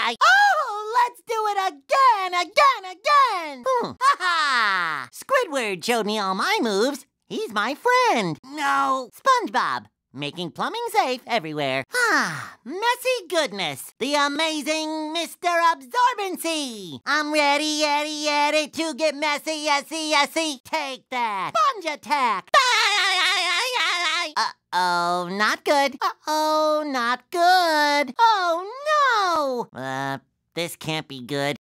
Oh, let's do it again! Ha-ha! Squidward showed me all my moves. He's my friend. No, SpongeBob, making plumbing safe everywhere. Messy goodness, the amazing Mr. Absorbency. I'm ready to get messy, yesy. Take that. Sponge attack. Uh-oh, not good. Uh-oh, not good. Oh, no. This can't be good.